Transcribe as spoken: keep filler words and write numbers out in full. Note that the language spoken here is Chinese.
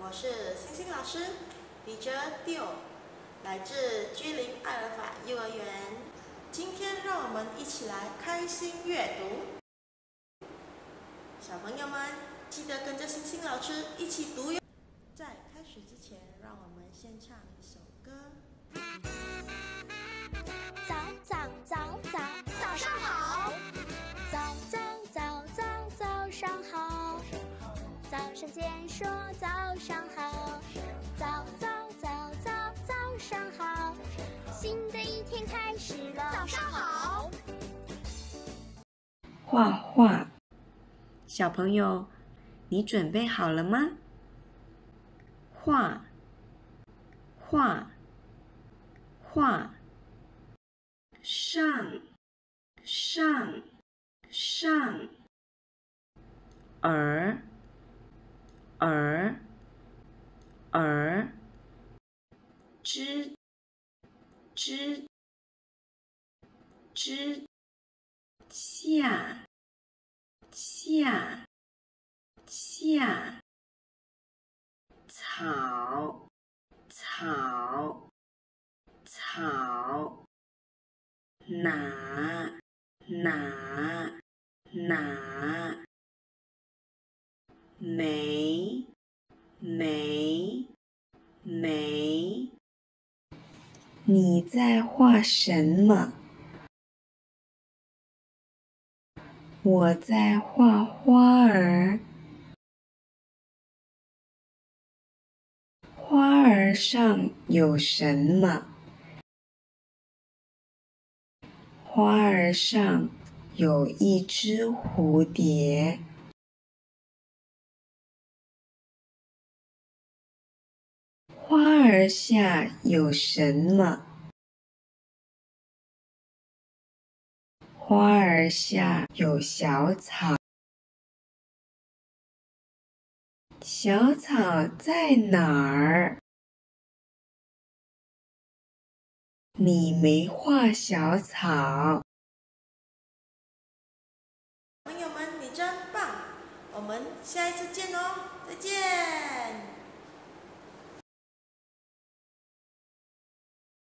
我是星星老师，笔者 Dio， 来自居林爱尔法幼儿园。今天让我们一起来开心阅读。小朋友们，记得跟着星星老师一起读哟。在开始之前，让我们先唱一首歌。 早早早早早上好，早早早早早上好，早上见说早上好，早早早早早上好，新的一天开始了，早上好。 画画，小朋友，你准备好了吗？画，画，画，上，上，上，儿，儿，儿，枝，枝，枝，下，下，下，草，草，草，拿，拿，拿，梅，梅，梅。你在画什么？我在画花儿。花儿上有什么？花儿上有一只蝴蝶。花儿下有什么？花儿下有小草。小草在哪儿？你没画小草。 朋友们，你真棒！我们下一次见哦，再见。